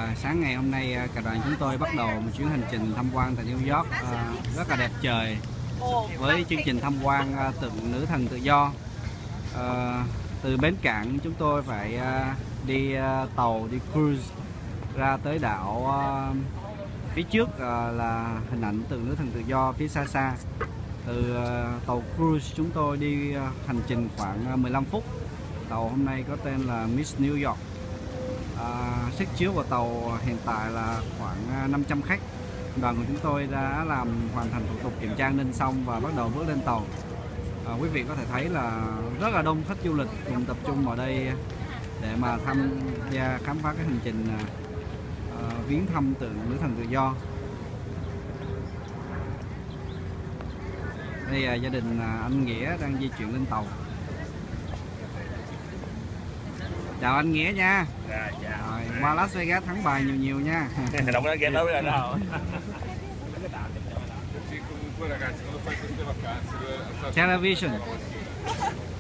Sáng ngày hôm nay cả đoàn chúng tôi bắt đầu một chuyến hành trình tham quan tại New York, rất là đẹp trời với chương trình tham quan tượng nữ thần tự do. Từ bến cảng chúng tôi phải đi tàu, đi cruise ra tới đảo. Phía trước là hình ảnh tượng nữ thần tự do phía xa xa. Từ tàu cruise chúng tôi đi hành trình khoảng 15 phút. Tàu hôm nay có tên là Miss New York. Sức chứa của tàu hiện tại là khoảng 500 khách. Đoàn của chúng tôi đã hoàn thành thủ tục kiểm tra an ninh xong và bắt đầu bước lên tàu. Quý vị có thể thấy là rất là đông khách du lịch cùng tập trung ở đây để mà tham gia khám phá cái hành trình viếng thăm tượng nữ thần tự do. Đây gia đình anh Nghĩa đang di chuyển lên tàu. Chào anh Nghĩa nha. Dạ. Rồi, qua Las Vegas thắng bài nhiều nha. Don't wanna get over that. Television.